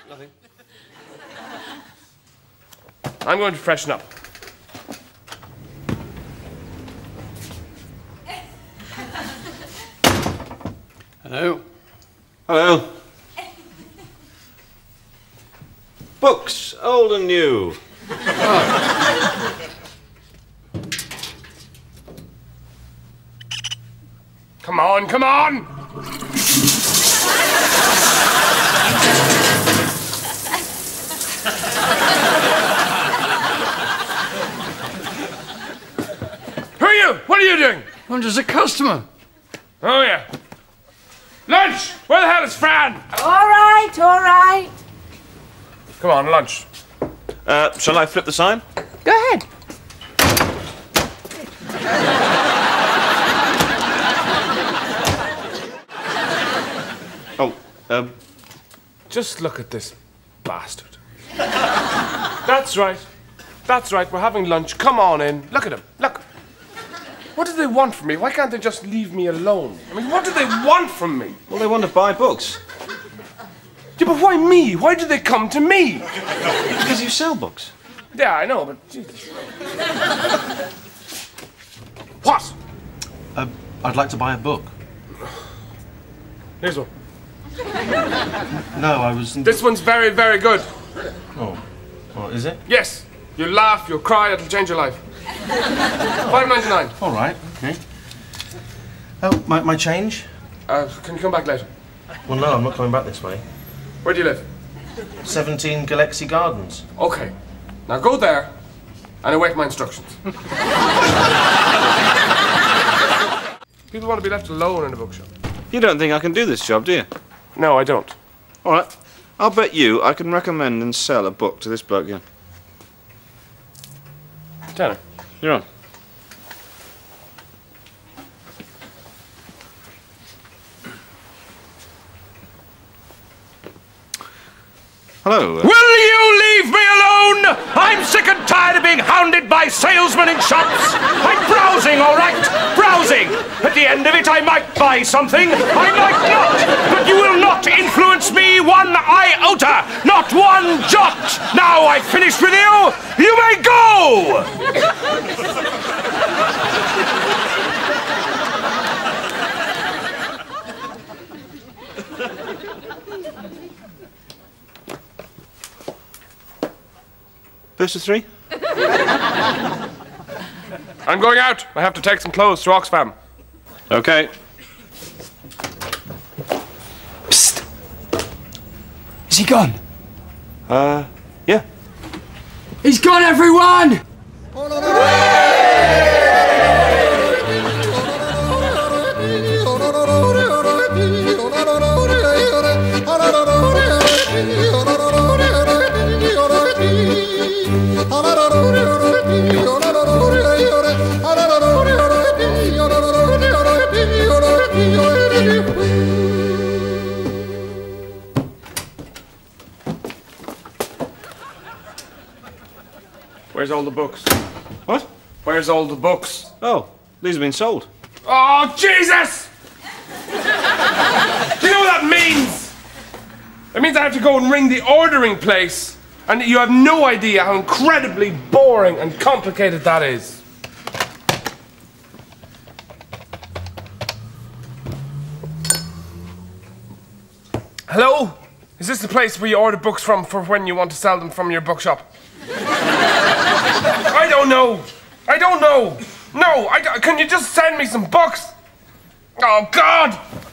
Nothing. I'm going to freshen up. Hello. Hello. Books, old and new. Come on, come on! Who are you? What are you doing? I'm just a customer. Oh, yeah. Lunch! Where the hell is Fran? All right, all right. Come on, lunch. Shall I flip the sign? Go ahead. Oh, Just look at this bastard. That's right. That's right, we're having lunch. Come on in. Look at him. Look. What do they want from me? Why can't they just leave me alone? I mean, what do they want from me? well, they want to buy books. Yeah, but why me? Why do they come to me? Because you sell books. Yeah, I know, but Jesus. What? I'd like to buy a book. Here's one. No, I was... This one's very, very good. Oh. Well, is it? Yes. You'll laugh, you'll cry, it'll change your life. $5.99. All right, okay. Oh, my change? Can you come back later? Well, no, I'm not coming back this way. Where do you live? 17 Galaxy Gardens. Okay. Now go there and await my instructions. People want to be left alone in a bookshop. You don't think I can do this job, do you? No, I don't. All right. I'll bet you I can recommend and sell a book to this bloke here. Tanner. You're on. Hello. Will you leave me alone? I'm sick and tired of being hounded by salesmen in shops. I'm browsing, all right? Browsing. At the end of it, I might buy something. I might not. But you will not influence me one iota. Not one jot. Now I've finished with you. You may go. First of three? I'm going out. I have to take some clothes to Oxfam. Okay. Psst. Is he gone? Yeah. He's gone, everyone! Where's all the books? What? Where's all the books? Oh, these have been sold. Oh, Jesus! Do you know what that means? It means I have to go and ring the ordering place, and you have no idea how incredibly boring and complicated that is. Hello? Is this the place where you order books from for when you want to sell them from your bookshop? I don't know. I don't know. No, can you just send me some books? Oh, God!